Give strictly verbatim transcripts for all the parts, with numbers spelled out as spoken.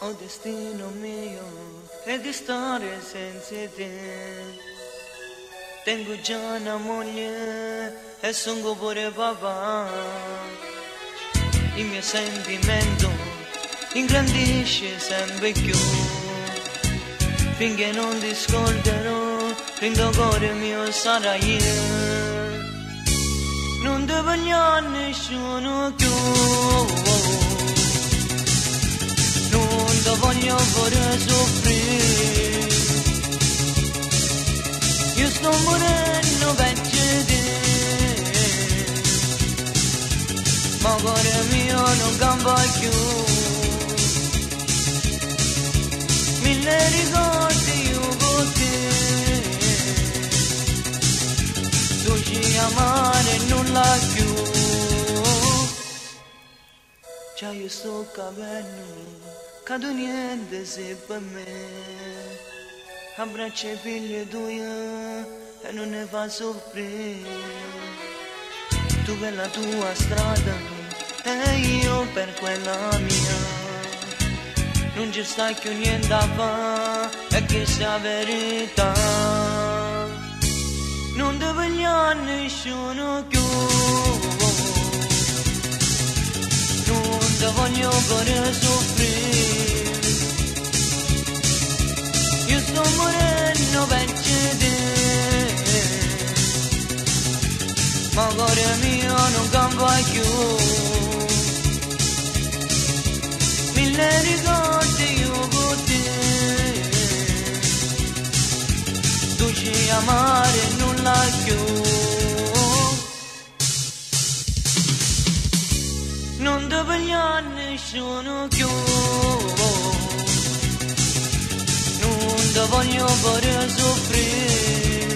O destino mio è di stare senza te. Tengo già una moglie e sono pure papà. Il mio sentimento ingrandisce sempre più, finché non ti scorderò, il cuore mio sarà io. Non ti voglio nessuno più, non ti voglio fare soffrire. Io sto morendo per te, ma il cuore mio non campa più. Mille ricordi io con te, tu ci amare non la più. Già io sto capendo, cado niente se per me. Abbraccia i figli tuoi e non ne fa soffrire. Tu per la tua strada e io per quella mia. Non ci sta più niente da fare, è che sia verità. Non ti voglio nessuno più, non ti voglio fare soffrire. Io sto morendo per te, ma il cuore mio non campa più. Mille ricordi io con te, tu ci amare non la più. Non ti voglio nessuno più, non ti voglio fare soffrire.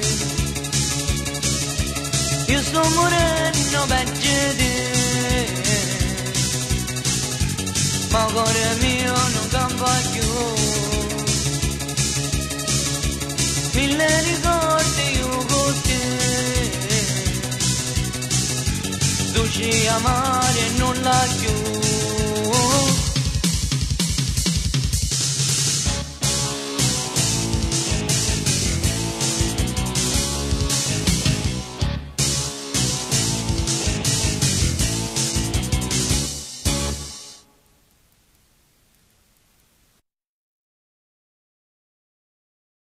Io sto morendo per te, ma il cuore mio non campa più. Mille ricordi io con te, tu ci amare non la più.